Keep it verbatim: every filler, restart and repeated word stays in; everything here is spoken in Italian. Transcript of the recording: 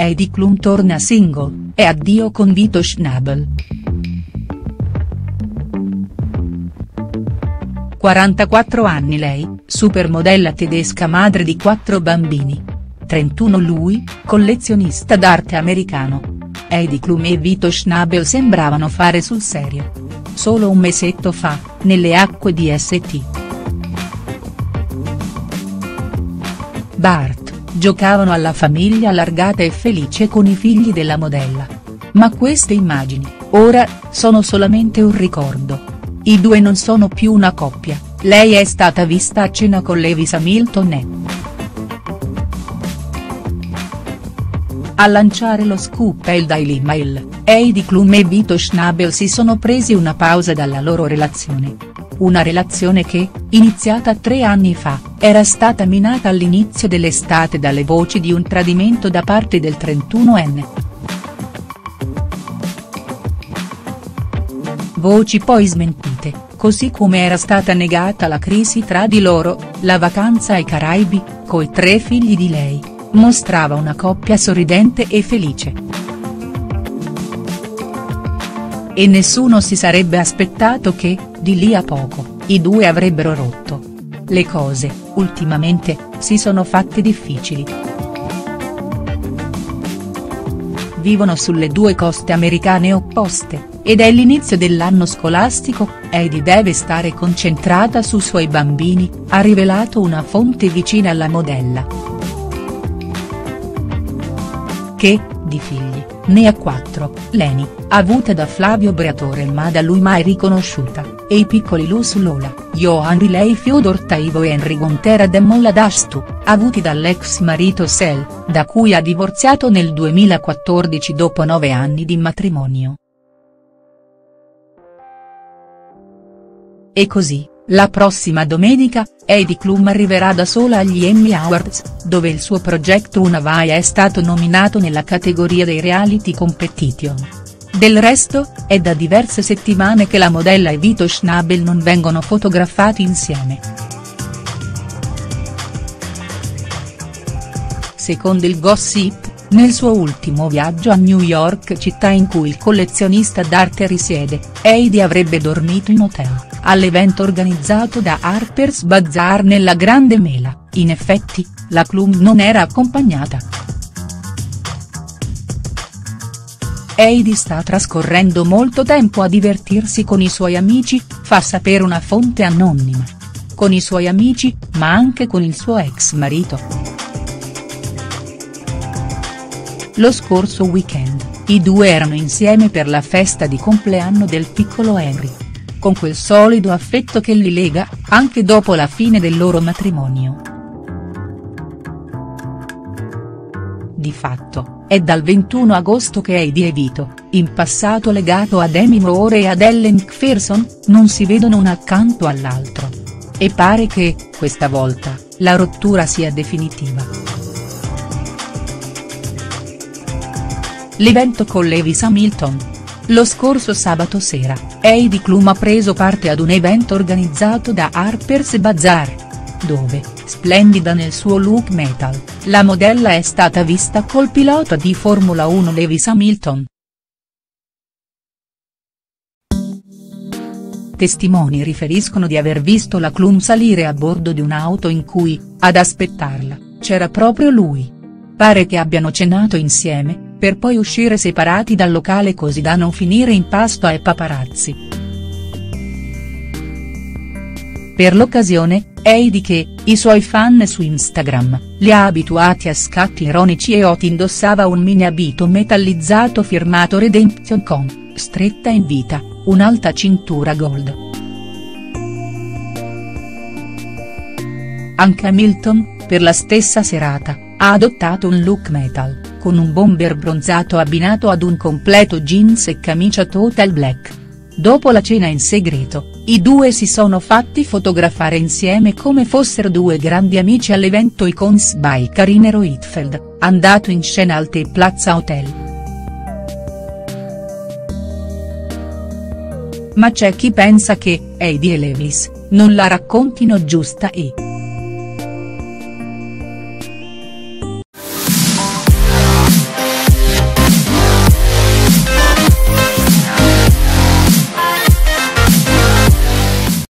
Heidi Klum torna single, e addio con Vito Schnabel. quarantaquattro anni lei, supermodella tedesca madre di quattro bambini. trentuno lui, collezionista d'arte americano. Heidi Klum e Vito Schnabel sembravano fare sul serio. Solo un mesetto fa, nelle acque di S T. Bart, giocavano alla famiglia allargata e felice con i figli della modella. Ma queste immagini, ora, sono solamente un ricordo. I due non sono più una coppia, lei è stata vista a cena con Lewis Hamilton e. A lanciare lo scoop è il Daily Mail, Heidi Klum e Vito Schnabel si sono presi una pausa dalla loro relazione. Una relazione che, iniziata tre anni fa, era stata minata all'inizio dell'estate dalle voci di un tradimento da parte del trentunoenne. Voci poi smentite, così come era stata negata la crisi tra di loro. La vacanza ai Caraibi, coi tre figli di lei, mostrava una coppia sorridente e felice. E nessuno si sarebbe aspettato che, di lì a poco, i due avrebbero rotto. Le cose, ultimamente, si sono fatte difficili. Vivono sulle due coste americane opposte, ed è l'inizio dell'anno scolastico, Heidi deve stare concentrata sui suoi bambini, ha rivelato una fonte vicina alla modella. Che, di figli, ne ha quattro, Leni, avuta da Flavio Briatore ma da lui mai riconosciuta, e i piccoli Luz Lola, Johan Riley Fyodor Taivo e Henry Gontera Demolla Dastu, avuti dall'ex marito Sel, da cui ha divorziato nel duemilaquattordici dopo nove anni di matrimonio. E così, la prossima domenica, Heidi Klum arriverà da sola agli Emmy Awards, dove il suo progetto Una Vai è stato nominato nella categoria dei reality competition. Del resto, è da diverse settimane che la modella e Vito Schnabel non vengono fotografati insieme. Secondo il Gossip, nel suo ultimo viaggio a New York, città in cui il collezionista d'arte risiede, Heidi avrebbe dormito in hotel, all'evento organizzato da Harper's Bazaar nella Grande Mela. In effetti, la Klum non era accompagnata. Heidi sta trascorrendo molto tempo a divertirsi con i suoi amici, fa sapere una fonte anonima. Con i suoi amici, ma anche con il suo ex marito. Lo scorso weekend, i due erano insieme per la festa di compleanno del piccolo Henry. Con quel solido affetto che li lega, anche dopo la fine del loro matrimonio. Di fatto, è dal ventuno agosto che Heidi e Vito, in passato legato a Demi Moore e ad Ellen Macpherson, non si vedono uno accanto all'altro. E pare che, questa volta, la rottura sia definitiva. L'evento con Lewis Hamilton. Lo scorso sabato sera, Heidi Klum ha preso parte ad un evento organizzato da Harper's Bazaar. Dove, splendida nel suo look metal, la modella è stata vista col pilota di Formula uno Lewis Hamilton. Testimoni riferiscono di aver visto la Klum salire a bordo di un'auto in cui, ad aspettarla, c'era proprio lui. Pare che abbiano cenato insieme, per poi uscire separati dal locale così da non finire in pasto ai paparazzi. Per l'occasione, Heidi che, i suoi fan su Instagram, li ha abituati a scatti ironici e hot indossava un mini abito metallizzato firmato Redemption con, stretta in vita, un'alta cintura gold. Anche Hamilton, per la stessa serata, ha adottato un look metal, con un bomber bronzato abbinato ad un completo jeans e camicia total black. Dopo la cena in segreto, i due si sono fatti fotografare insieme come fossero due grandi amici all'evento Icons by Carina Roitfeld, andato in scena al The Plaza Hotel. Ma c'è chi pensa che, Heidi e Lewis, non la raccontino giusta e.